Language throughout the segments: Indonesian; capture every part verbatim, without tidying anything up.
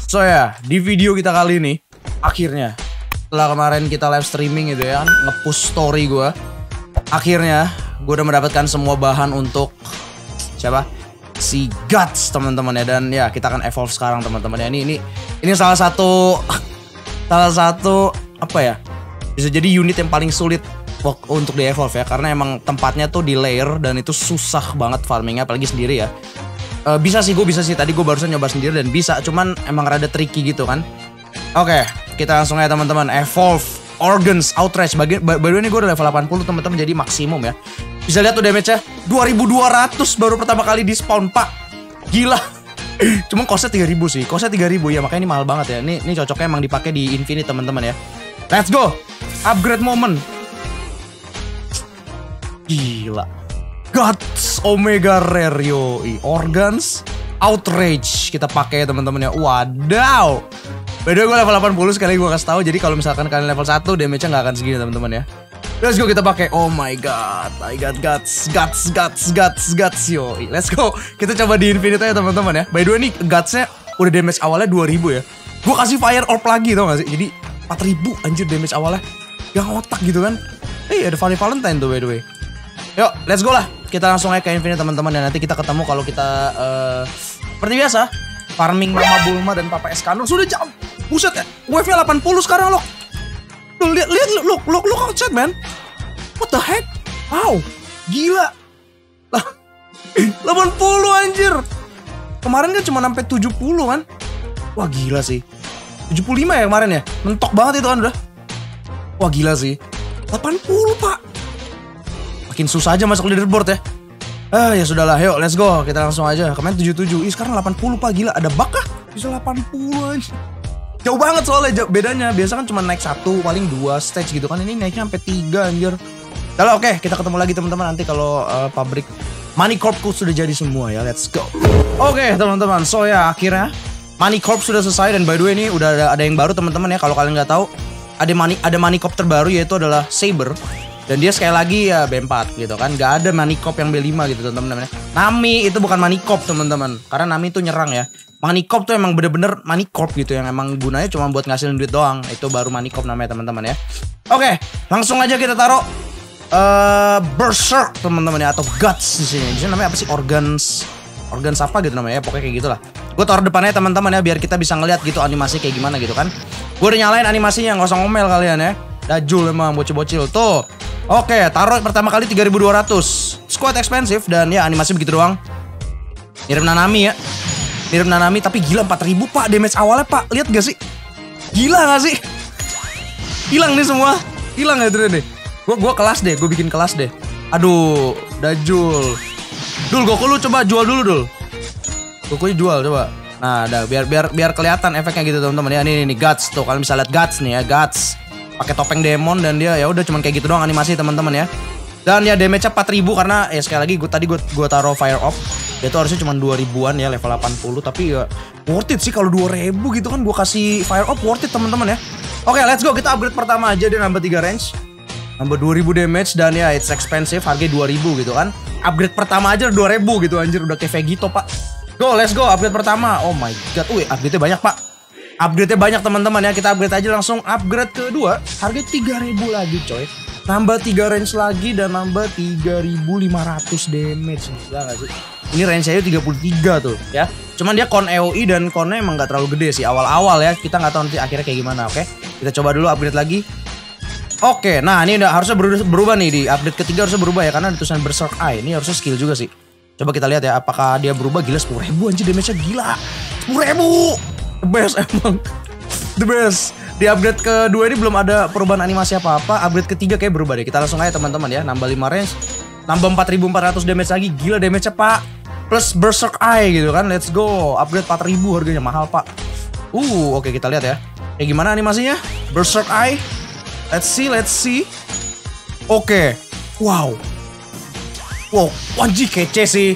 So ya, di video kita kali ini, akhirnya setelah kemarin kita live streaming gitu ya, nge-push story gue, akhirnya gue udah mendapatkan semua bahan untuk siapa? Si Guts teman-teman ya. Dan ya kita akan evolve sekarang teman-teman ya. Ini ini ini salah satu salah satu apa ya? Bisa jadi unit yang paling sulit untuk di evolve ya, karena emang tempatnya tuh di layer dan itu susah banget farmingnya, apalagi sendiri ya. Uh, bisa sih, gue bisa sih. Tadi gue barusan nyoba sendiri dan bisa, cuman emang rada tricky gitu kan. Oke, kita langsung aja teman-teman. Evolve Organs Outrage. Bagian baru ini gue udah level delapan puluh teman-teman, jadi maksimum ya. Bisa lihat tuh damage-nya dua ribu dua ratus baru pertama kali di spawn, Pak. Gila. Cuma costnya tiga ribu sih. Costnya tiga ribu ya, makanya ini mahal banget ya. Ini ini cocoknya emang dipakai di Infinite teman-teman ya. Let's go. Upgrade moment. Gila. Guts Omega Rare yo, Organs Outrage kita pakai teman-teman ya. Wadaw. Beda gue level delapan puluh, sekali gue kasih tahu. Jadi kalau misalkan kalian level satu, damage-nya nggak akan segini teman-teman ya. Let's go, kita pakai. Oh my god, I got guts, guts, guts, guts, guts yo. Let's go. Kita coba di Infinite aja teman-teman ya. By the way nih gutsnya udah damage awalnya dua ribu ya. Gue kasih Fire Orb lagi tau gak sih. Jadi empat ribu anjir damage awalnya. Yang otak gitu kan. Eh hey, ada Valley Valentine tuh by the way. Yuk, let's go lah. Kita langsung aja ke Infinite teman-teman, dan nanti kita ketemu kalau kita uh, seperti biasa farming Mama Bulma dan Papa Escanor. Sudah jam. Buset ya. Wave-nya delapan puluh sekarang loh. Tuh lihat lihat look look look outside man. What the heck? Wow. Gila. Lah. delapan puluh anjir. Kemarin kan cuma sampai tujuh puluh kan. Wah gila sih. tujuh puluh lima ya kemarin ya. Mentok banget itu kan udah. Wah gila sih. delapan puluh, Pak. Makin susah aja masuk leaderboard ya. Ah ya sudahlah, yuk let's go. Kita langsung aja. Kemarin tujuh puluh tujuh, ih sekarang delapan puluh, Pak. Gila, ada bug kah? Bisa delapan puluh aja. Jauh banget soalnya jauh, bedanya. Biasa kan cuma naik satu, paling dua stage gitu kan. Ini naiknya sampai tiga anjir. Udah oke, kita ketemu lagi teman-teman nanti kalau uh, pabrik Money Corpku sudah jadi semua ya. Let's go. Oke teman-teman, so ya akhirnya Money Corp sudah selesai. Dan by the way ini udah ada, ada yang baru teman-teman ya. Kalau kalian nggak tahu, ada Money ada Money Corp terbaru, yaitu adalah Saber. Dan dia sekali lagi ya B empat gitu kan. Gak ada Money Corp yang B lima gitu teman-teman. Nami itu bukan Money Corp teman-teman. Karena Nami itu nyerang ya. Money Corp tuh emang bener-bener Money Corp gitu. Yang emang gunanya cuma buat ngasilin duit doang. Itu baru Money Corp namanya teman-teman ya. Oke, langsung aja kita taruh uh, Berserk teman-teman ya. Atau Guts di sini. Di sini namanya apa sih? Organs Organs apa gitu namanya ya. Pokoknya kayak gitulah. Gue taruh depannya teman-teman ya. Biar kita bisa ngeliat gitu animasi kayak gimana gitu kan. Gue udah nyalain animasinya. Gak usah ngomel kalian ya. Dajul emang bocil-bocil tuh. Oke, taruh pertama kali tiga ribu dua ratus. Squad expensive dan ya animasi begitu doang. Mirip Nanami ya. Mirip Nanami tapi gila empat ribu, Pak. Damage awalnya, Pak. Lihat gak sih? Gila gak sih? Hilang nih semua. Hilang ya itu deh. Gua gua kelas deh, gue bikin kelas deh. Aduh, Dajul. Dul, Goku lu coba jual dulu, Dul. Goku jual coba. Nah, dah biar biar biar kelihatan efeknya gitu teman-teman ya. Ini nih Guts tuh. Kalian bisa lihat Guts nih ya, Guts. Pakai topeng demon dan dia ya udah cuman kayak gitu doang animasi teman-teman ya. Dan ya damage-nya empat ribu karena ya sekali lagi gue tadi gue gue taruh Fire Orb. Dia tuh harusnya cuma dua ribuan ya level delapan puluh, tapi ya worth it sih kalau dua ribu gitu kan gue kasih Fire Orb, worth it teman-teman ya. Oke, let's go, kita upgrade pertama aja. Dia nambah tiga range. Nambah dua ribu damage dan ya it's expensive, harganya dua ribu gitu kan. Upgrade pertama aja dua ribu gitu anjir, udah kayak Vegito, Pak. Go, let's go upgrade pertama. Oh my god. Wih, upgrade-nya banyak, Pak. Upgrade-nya banyak teman-teman ya. Kita upgrade aja langsung. Upgrade kedua harga tiga ribu lagi coy. Nambah tiga range lagi dan nambah tiga ribu lima ratus damage. Gila gak sih? Ini range-nya tiga puluh tiga tuh ya. Cuman dia con E O I dan con-nya emang gak terlalu gede sih awal-awal ya. Kita gak tahu nanti akhirnya kayak gimana, oke? Kita coba dulu upgrade lagi. Oke, nah ini udah harusnya berubah, berubah nih. Di upgrade ketiga harusnya berubah ya, karena ada tulisan Berserk Eye. Ini harusnya skill juga sih. Coba kita lihat ya apakah dia berubah. Gila sepuluh ribu anjir damage-nya, gila sepuluh ribu. The best emang. The best. Di upgrade kedua ini belum ada perubahan animasi apa-apa. Upgrade ketiga kayak berubah deh. Kita langsung aja teman-teman ya. Nambah lima range. Nambah empat ribu empat ratus damage lagi. Gila damage-nya, Pak. Plus Berserk Eye gitu kan. Let's go. Upgrade empat ribu harganya, mahal, Pak. Uh, oke kita lihat ya. Kayak gimana animasinya? Berserk Eye. Let's see, let's see. Oke. Wow. Wow, wajib kece sih.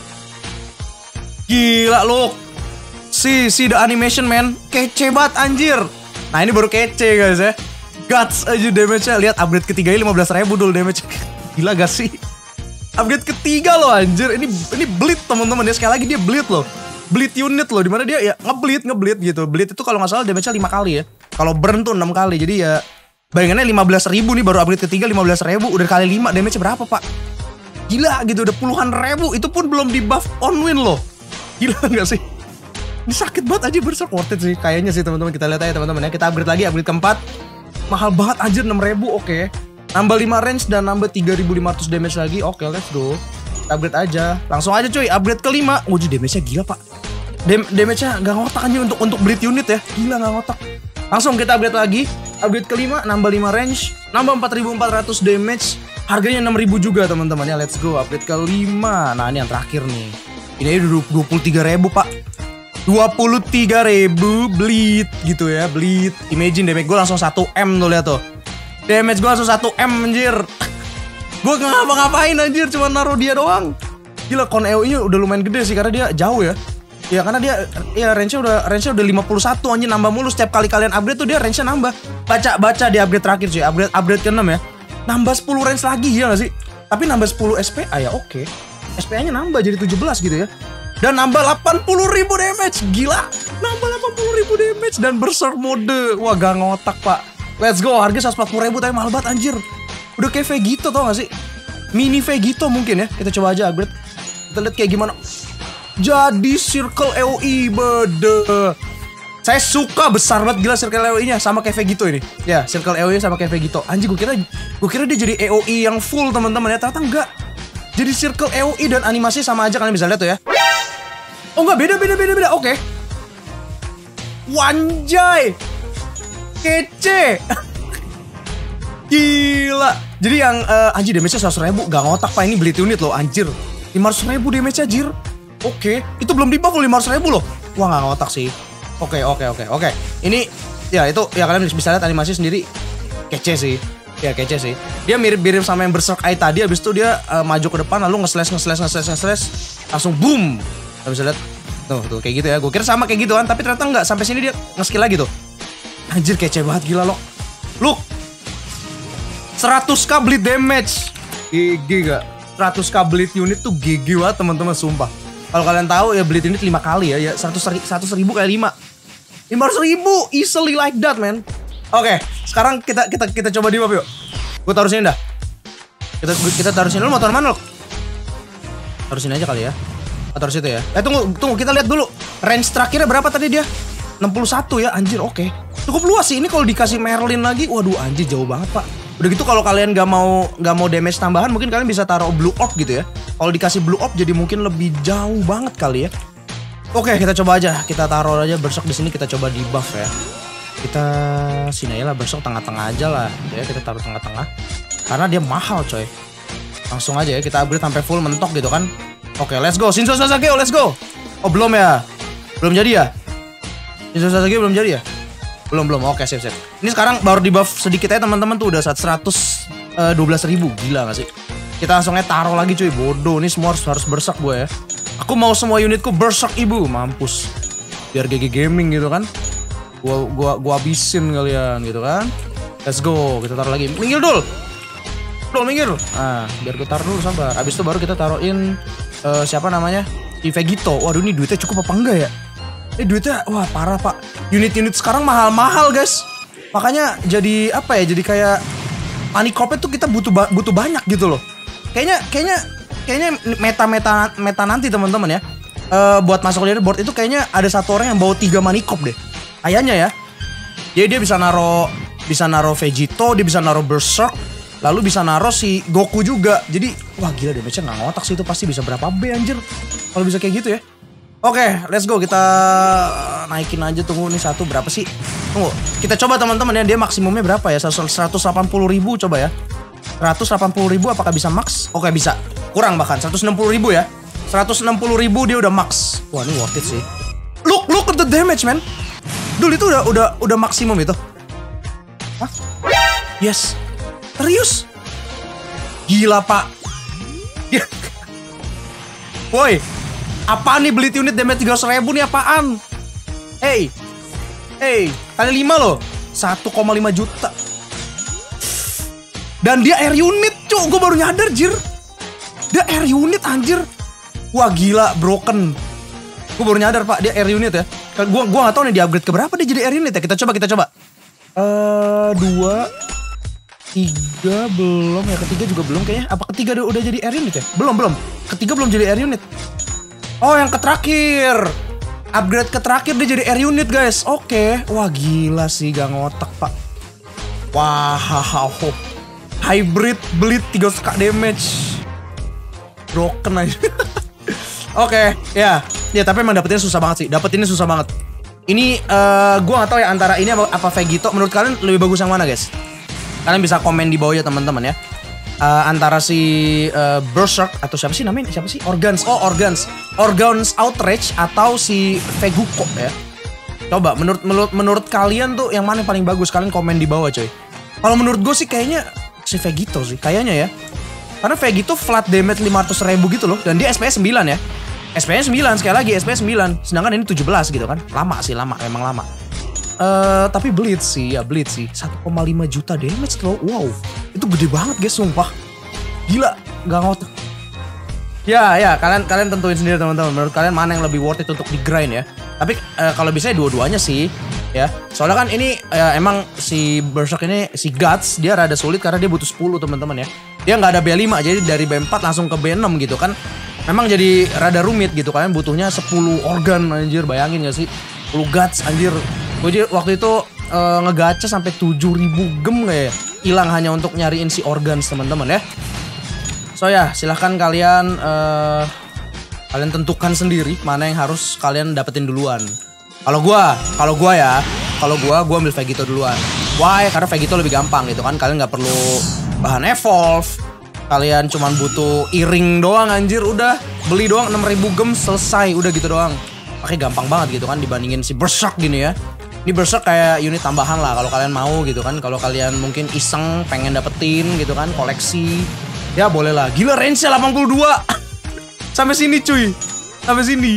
Gila loh. Si, si the animation man, kece banget anjir. Nah ini baru kece guys ya. Guts aja damage-nya. Lihat upgrade ketiga ini lima belas ribu dulu damage. Gila gak sih? Upgrade ketiga loh anjir. Ini ini bleed teman-teman ya. Sekali lagi dia bleed loh. bleed unit loh, dimana dia ya ngebleed ngebleed gitu. Bleed itu kalau nggak salah damage-nya lima kali ya. Kalau burn tuh enam kali. Jadi ya bayangannya lima belas ribu nih, baru upgrade ketiga lima belas ribu, udah kali lima damage-nya berapa pak? Gila gitu, udah puluhan ribu. Itu pun belum di buff on win loh. Gila nggak sih? Ini sakit banget aja, berserk worth it sih kayaknya sih teman-teman. Kita lihat aja teman-teman ya. Kita upgrade lagi, upgrade keempat. Mahal banget anjir, enam ribu. Oke okay. Nambah lima range dan nambah tiga ribu lima ratus damage lagi. Oke okay, let's go. Kita upgrade aja. Langsung aja cuy, upgrade kelima. Wujud damage-nya gila pak. Dam Damage-nya gak ngotak aja untuk untuk bleed unit ya. Gila gak ngotak. Langsung kita upgrade lagi. Upgrade kelima, nambah lima range, nambah empat ribu empat ratus damage. Harganya enam ribu juga teman-teman ya. Let's go, upgrade kelima. Nah ini yang terakhir nih. Ini udah dua puluh tiga ribu pak. dua puluh tiga ribu bleed gitu ya, bleed. Imagine damage gue langsung satu M tuh, lihat tuh. Damage gue langsung satu M anjir. Gue gak ngapa-ngapain anjir, cuma naruh dia doang. Gila, kon E O I-nya udah lumayan gede sih karena dia jauh ya. Ya karena dia ya range-nya udah range-nya udah lima puluh satu anjir, nambah mulu setiap kali kalian upgrade tuh dia range-nya nambah. Baca-baca di upgrade terakhir cuy, upgrade upgrade ke enam ya. Nambah sepuluh range lagi ya gak sih? Tapi nambah sepuluh S P A ya oke. Okay. S P A-nya nambah jadi tujuh belas gitu ya. Dan nambah delapan puluh ribu damage. Gila. Nambah delapan puluh ribu damage. Dan berserk mode. Wah gak ngotak pak. Let's go. Harga seratus empat puluh ribu tapi mahal banget anjir. Udah kayak Vegito tau gak sih? Mini Vegito mungkin ya. Kita coba aja upgrade. Kita lihat kayak gimana. Jadi Circle E O I. Bede. Saya suka besar banget gila Circle E O I-nya. Sama kayak Vegito ini. Ya Circle E O I sama kayak Vegito. Anjir gue kira gue kira dia jadi E O I yang full teman-teman ya. Ternyata enggak. Jadi Circle E O I dan animasi sama aja. Kalian bisa lihat tuh ya. Oh enggak, beda beda beda beda. Oke. Okay. Wanjay. Kece. Gila. Jadi yang uh, anjir damage-nya seratus ribu gak ngotak pak, ini bleed unit loh anjir. lima ratus ribu damage-nya anjir. Oke, okay. Itu belum di buff loh lima ratus ribu loh. Wah gak ngotak sih. Oke, okay, oke, okay, oke, okay, oke. Okay. Ini ya itu ya kalian bisa lihat animasi sendiri kece sih. Ya kece sih. Dia mirip-mirip sama yang Berserk Eye tadi. Habis itu dia uh, maju ke depan lalu nge-slash nge-slash nge-slash nge-slash langsung boom. Kalian bisa lihat. Tuh, tuh kayak gitu ya. Gue kira sama kayak gitu kan, tapi ternyata enggak. Sampai sini dia nge-skill lagi tuh. Anjir kece banget gila lo. Look. seratus k bleed damage. G G gak? seratus k bleed unit tuh G G banget teman-teman sumpah. Kalau kalian tahu ya bleed unit lima kali ya. Ya seratus ribu kali lima. lima ratus ribu easily like that man. Oke, okay, sekarang kita kita kita coba di buff yuk. Gue taruh sini dah. Kita kita taruh sini. Lu mau taruh mana lo? Taruh sini aja kali ya. Atau situ ya. Eh tunggu, tunggu kita lihat dulu. Range terakhirnya berapa tadi dia? enam puluh satu ya, anjir oke. Okay. Cukup luas sih ini kalau dikasih Merlin lagi. Waduh anjir jauh banget pak. Udah gitu kalau kalian gak mau gak mau damage tambahan, mungkin kalian bisa taruh Blue Orb gitu ya. Kalau dikasih Blue Orb jadi mungkin lebih jauh banget kali ya. Oke, okay, kita coba aja. Kita taruh aja Berserk di sini, kita coba di buff ya. Kita sini aja lah, Berserk tengah-tengah aja lah. Ya kita taruh tengah-tengah. Karena dia mahal coy. Langsung aja ya kita upgrade sampai full mentok gitu kan. Oke, okay, let's go. Shinzo Sasageo, let's go. Oh, belum ya? Belum jadi ya? Shinzo Sasageo belum jadi ya? Belum, belum. Oke, okay, sip, sip. Ini sekarang baru di buff sedikit ya teman-teman tuh udah seratus dua belas ribu. Gila gak sih? Kita langsungnya taruh lagi cuy. Bodoh, ini semua harus, harus berserk gue ya. Aku mau semua unitku berserk ibu. Mampus. Biar G G Gaming gitu kan. Gua, gua, gua habisin kalian gitu kan. Let's go. Kita taruh lagi. Minggir dulu. Dul, minggir. Nah, biar gue taruh dulu sabar. Abis itu baru kita taruhin uh, siapa namanya? Si Vegito. Waduh, ini duitnya cukup apa enggak ya? Ini duitnya wah parah pak. Unit-unit sekarang mahal-mahal guys. Makanya jadi apa ya? Jadi kayak money corp tuh kita butuh ba butuh banyak gitu loh. Kayaknya kayaknya kayaknya meta-meta meta nanti teman-teman ya. Uh, buat masuk leaderboard itu kayaknya ada satu orang yang bawa tiga money corp deh. Kayaknya ya. Jadi dia bisa naro bisa naro Vegito, dia bisa naro Berserk. Lalu bisa naro si Goku juga. Jadi wah gila damage-nya gak ngotak sih. Itu pasti bisa berapa B anjir kalau bisa kayak gitu ya. Oke, okay, let's go. Kita naikin aja. Tunggu nih satu berapa sih? Tunggu. Kita coba teman-teman ya. Dia maksimumnya berapa ya? seratus delapan puluh ribu coba ya. seratus delapan puluh ribu apakah bisa max? Oke, okay, bisa. Kurang bahkan seratus enam puluh ribu ya. seratus enam puluh ribu dia udah max. Wah, ini worth it sih. Look, look at the damage, man. Dulu itu udah udah udah maksimum itu. Hah? Yes. Serius? Gila pak. Woi, apaan nih bleed unit damage tiga ratus ribu nih apaan? Hey, hey, kali lima loh, satu koma lima juta. Dan dia air unit cuy, gue baru nyadar jir. Dia air unit anjir. Wah gila, broken. Gue baru nyadar pak, dia air unit ya. Gue gua nggak tahu nih di upgrade ke berapa dia jadi air unit ya. Kita coba, kita coba. Eh dua, tiga belum ya, ketiga juga belum kayaknya. Apa ketiga udah jadi air unit ya? Belum belum. Ketiga belum jadi air unit. Oh yang ke terakhir. Upgrade ke terakhir dia jadi air unit guys. Oke, wah gila sih, gak ngotak pak. Wah, hybrid bleed tiga ratus k damage. Broken aja. Oke, ya. Ya tapi emang dapetinnya susah banget sih. Dapetinnya susah banget. Ini uh, gue gak tahu ya antara ini apa, apa Vegito. Menurut kalian lebih bagus yang mana guys? Kalian bisa komen di bawah ya teman-teman ya. Uh, antara si uh, Berserk atau siapa sih namanya? Siapa sih? Organs. Oh Organs. Organs Outrage atau si Veguko ya. Coba menurut menurut menurut kalian tuh yang mana yang paling bagus? Kalian komen di bawah coy. Kalau menurut gue sih kayaknya si Vegito sih. Kayaknya ya. Karena Vegito flat damage lima ratus ribu gitu loh. Dan dia S P S sembilan ya. S P S sembilan sekali lagi S P S sembilan. Sedangkan ini tujuh belas gitu kan. Lama sih, lama, memang lama. Uh, tapi bleed sih, ya bleed sih. satu koma lima juta damage loh. Wow. Itu gede banget guys, sumpah. Gila, gak ngotak. Ya, ya, kalian kalian tentuin sendiri teman-teman. Menurut kalian mana yang lebih worth it untuk di grind ya? Tapi uh, kalau bisa dua-duanya sih, ya. Soalnya kan ini uh, emang si Berserk ini si Guts dia rada sulit karena dia butuh sepuluh teman-teman ya. Dia nggak ada B lima, jadi dari B empat langsung ke B enam gitu kan. Memang jadi rada rumit gitu, kalian butuhnya sepuluh organ anjir, bayangin gak sih? sepuluh guts anjir. Gue waktu itu uh, ngegacha sampai tujuh ribu gem kayak hilang hanya untuk nyariin si organs teman-teman ya. So ya, silahkan kalian uh, kalian tentukan sendiri mana yang harus kalian dapetin duluan. Kalau gua, kalau gua ya, kalau gua gua ambil Vegito duluan. Why? Karena Vegito lebih gampang gitu kan. Kalian nggak perlu bahan evolve. Kalian cuman butuh iring doang anjir, udah beli doang enam ribu gem selesai, udah gitu doang. Pakai gampang banget gitu kan dibandingin si Berserk gini ya. Ini Berserk kayak unit tambahan lah kalau kalian mau gitu kan. Kalau kalian mungkin iseng pengen dapetin gitu kan, koleksi, ya boleh lah. Gila range-nya delapan puluh dua. Sampai sini cuy. Sampai sini.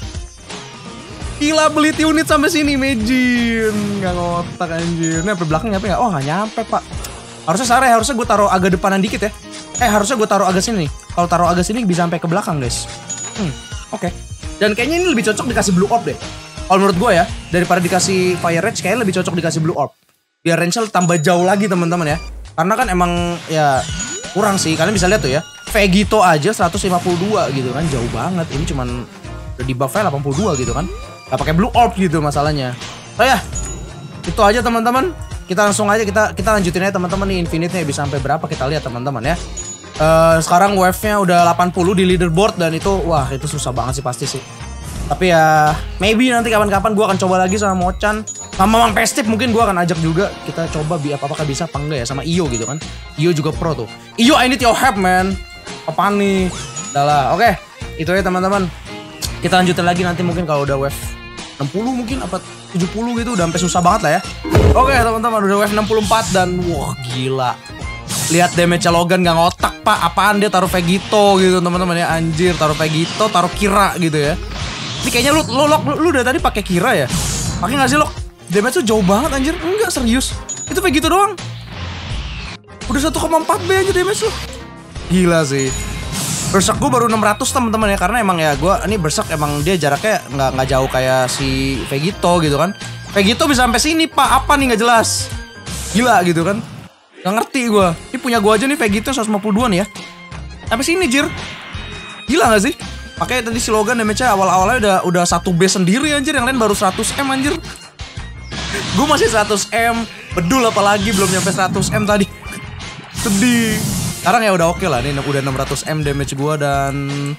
Gila beli unit sampai sini, imagine. Gak ngotak anjir. Ini sampai belakang nyampe gak? Oh gak nyampe pak. Harusnya sare, harusnya gue taruh agak depanan dikit ya. Eh harusnya gue taruh agak sini nih. Kalau taruh agak sini bisa sampai ke belakang guys. Hmm, oke. Okay. Dan kayaknya ini lebih cocok dikasih blue orb deh. Kalau menurut gue ya, daripada dikasih fire rage kayaknya lebih cocok dikasih blue orb. Biar range-nya tambah jauh lagi teman-teman ya. Karena kan emang ya kurang sih. Kalian bisa lihat tuh ya. Vegito aja seratus lima puluh dua gitu kan, jauh banget. Ini cuman udah di buff-nya delapan puluh dua gitu kan. Gak pakai blue orb gitu masalahnya. Oh ya, itu aja teman-teman. Kita langsung aja kita kita lanjutin aja teman-teman nih, infinite-nya bisa sampai berapa kita lihat teman-teman ya. Uh, sekarang wave-nya udah delapan puluh di leaderboard dan itu wah itu susah banget sih pasti sih. Tapi ya maybe nanti kapan-kapan gue akan coba lagi sama Mochan, sama Mang Pestip mungkin gue akan ajak juga. Kita coba bi apa apakah bisa apa enggak ya, sama Iyo gitu kan. Iyo juga pro tuh. Iyo I need your help man. Apaan nih? Udah lah, oke. Itu ya teman-teman. Kita lanjutin lagi nanti mungkin kalau udah wave enam puluh mungkin apa tujuh puluh gitu, udah sampai susah banget lah ya. Oke teman-teman, udah wave enam puluh empat dan wah gila. Lihat damage Logan gak ngotak pak. Apaan dia taruh Vegito gitu teman-teman ya. Anjir, taruh Vegito, taruh Kira gitu ya. Ini kayaknya lu lu lu, lu udah tadi pakai Kira ya? Pakai nggak sih lo? Damage tuh jauh banget anjir. Enggak serius. Itu Vegito doang. Udah satu koma empat B aja damage lu. Gila sih. Berserk gue baru enam ratus teman-teman ya, karena emang ya gue ini Berserk emang dia jaraknya nggak nggak jauh kayak si Vegito gitu kan. Vegito bisa sampai sini pak, apa nih nggak jelas. Gila gitu kan. Gak ngerti gue. Ini punya gue aja nih Vegito seratus lima puluh dua nih ya. Sampai sini jir. Gila gak sih? Makanya tadi si Logan damage-nya awal-awalnya udah udah satu B sendiri anjir, yang lain baru seratus M anjir. Gue masih seratus M, bedul apalagi belum nyampe seratus M tadi. Sedih. Sekarang ya udah oke okay lah, nih udah enam ratus M damage gue dan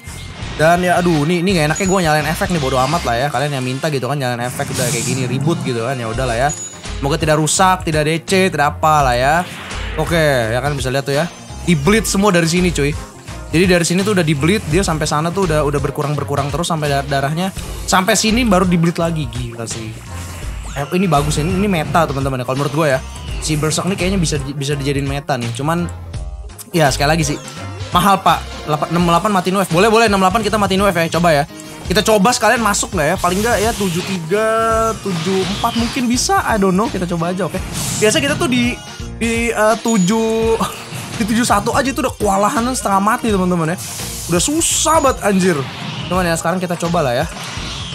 dan ya aduh nih nih gak enaknya gue nyalain efek nih, bodo amat lah ya. Kalian yang minta gitu kan nyalain efek udah kayak gini ribut gitu kan, ya udah lah ya. Semoga tidak rusak, tidak D C, tidak apa lah ya. Oke, ya kan bisa lihat tuh ya. Di bleed semua dari sini cuy. Jadi dari sini tuh udah di bleed, dia sampai sana tuh udah udah berkurang-berkurang terus sampai dar darahnya. Sampai sini baru di bleed lagi, gila sih. Eh, ini bagus ini, ini meta teman-teman ya. Kalau menurut gue ya, si Berserk ini kayaknya bisa bisa dijadiin meta nih. Cuman ya sekali lagi sih mahal pak. enam puluh delapan matiin wave. Boleh boleh enam puluh delapan kita matiin wave ya. Coba ya. Kita coba sekalian masuk nggak ya? Paling nggak ya tujuh tiga, tujuh empat mungkin bisa. I don't know. Kita coba aja, oke. Okay? Biasa kita tuh di di uh, tujuh di tujuh satu aja itu udah kewalahan setengah mati teman-teman ya. Udah susah banget anjir. Teman ya, sekarang kita coba lah ya.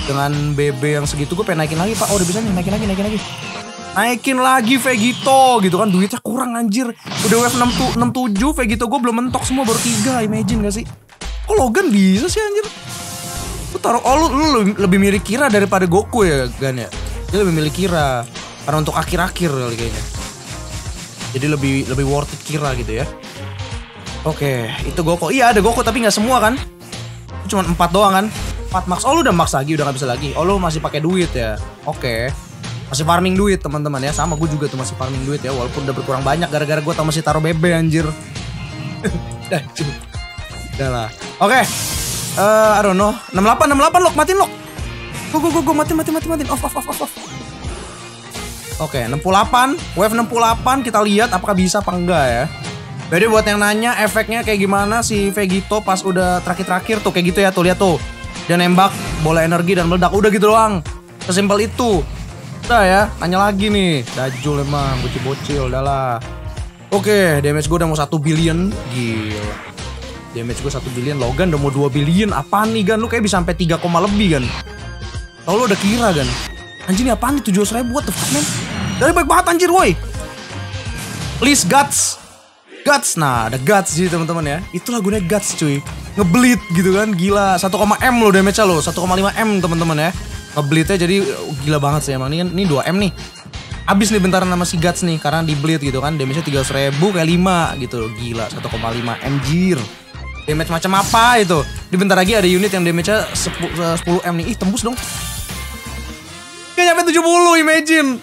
Dengan B B yang segitu gue pengen naikin lagi pak. Oh udah bisa nih, naikin lagi, naikin lagi. Naikin lagi Vegito gitu kan, duitnya kurang anjir. Udah wave enam puluh tujuh, Vegito gue belum mentok semua, baru tiga. Imagine gak sih? Kok Logan bisa sih anjir? Lu taruh, oh lu, lu lebih, lebih milih Kira daripada Goku ya Gan ya? Dia lebih milih Kira karena untuk akhir-akhir kali kayaknya. Jadi lebih lebih worth it Kira gitu ya. Oke, itu Goku. Iya ada Goku tapi nggak semua kan? Cuma empat doang kan? empat max. Oh lu udah max lagi, udah nggak bisa lagi. Oh lu masih pakai duit ya? Oke. Masih farming duit teman-teman ya. Sama gue juga tuh masih farming duit ya. Walaupun udah berkurang banyak gara-gara gue tau masih taruh B B anjir. Dah cuy. Udah lah. Oke. Okay. Uh, I don't know. enam puluh delapan, enam puluh delapan lock. Matiin lock. Go go go go. Matiin matiin matiin matiin. Off off off off. Oke. Okay, enam puluh delapan. Wave enam puluh delapan. Kita lihat apakah bisa apa enggak ya. Jadi buat yang nanya efeknya kayak gimana si Vegito pas udah terakhir-terakhir tuh kayak gitu ya. Tuh lihat tuh. Dia nembak bola energi dan meledak. Udah gitu doang. Sesimpel itu. Udah ya, tanya lagi nih. Dajul emang, bocil-bocil, udah lah. Oke, damage gue udah mau satu billion. Gila. Damage gue satu billion, Logan udah mau dua billion. Apaan nih Gan? Lu kayak bisa sampai tiga, lebih Gan. Tau lu udah Kira Gan. Anjir nih apaan nih, tujuh ratus ribu, what the fuck man? Dari baik banget anjir woi. Please Guts. Guts, nah ada Guts sih teman-teman ya. Itulah gunanya Guts cuy. Ngebleed gitu kan, gila. satu koma M lo damage-nya lo, satu koma lima M teman-teman ya. Ngebleednya jadi gila banget sih emang. Ini kan, ini dua M nih. Abis nih bentaran sama si Guts nih, karena di bleed gitu kan. Damage-nya tiga ratus ribu kayak lima gitu loh. Gila, satu koma lima M jir. Damage macam apa itu? Di bentar lagi ada unit yang damage-nya sepuluh M nih. Ih tembus dong. Gak nyampe tujuh puluh, imagine.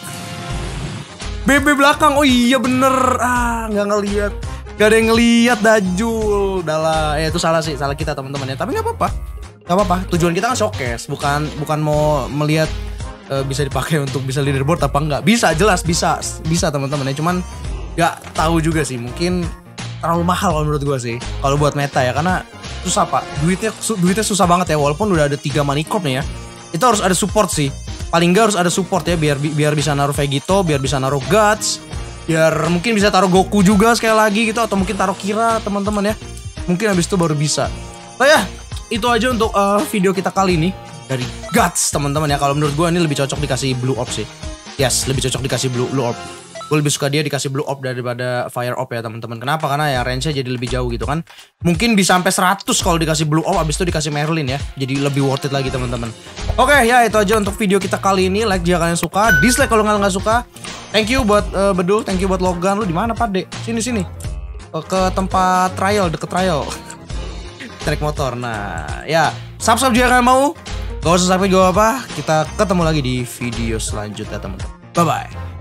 B B belakang, oh iya bener. Ah gak ngeliat. Gak ada yang ngeliat Dajul. Udah lah, eh itu salah sih, salah kita teman-teman ya. Tapi gak apa-apa. Gak apa-apa, tujuan kita kan showcase, bukan bukan mau melihat uh, bisa dipakai untuk bisa leaderboard apa enggak. Bisa, jelas bisa, bisa teman-teman ya. Cuman gak tahu juga sih, mungkin terlalu mahal kalau menurut gue sih. Kalau buat meta ya, karena susah pak, duitnya su, duitnya susah banget ya. Walaupun udah ada tiga Manicorp nih ya, itu harus ada support sih. Paling nggak harus ada support ya, biar biar bisa naruh Vegito, biar bisa naruh Guts, biar mungkin bisa taruh Goku juga sekali lagi gitu, atau mungkin taruh Kira teman-teman ya. Mungkin habis itu baru bisa. Oh ya. Itu aja untuk uh, video kita kali ini dari Guts teman-teman ya. Kalau menurut gue ini lebih cocok dikasih Blue Orb sih. Yes, lebih cocok dikasih Blue, Blue Orb. Gue lebih suka dia dikasih Blue Orb daripada Fire Orb ya teman-teman. Kenapa? Karena ya range-nya jadi lebih jauh gitu kan. Mungkin bisa sampai seratus kalau dikasih Blue Orb, abis itu dikasih Merlin ya. Jadi lebih worth it lagi teman-teman. Oke ya, itu aja untuk video kita kali ini. Like jika kalian suka, dislike kalau kalian nggak suka. Thank you buat uh, Bedul, thank you buat Logan. Lu di mana Pak De? Sini sini. Ke tempat trial, deket trial. Trek motor. Nah ya, subscribe jika kalian mau. Gak usah subscribe gak apa-apa. Kita ketemu lagi di video selanjutnya teman-teman. Bye bye.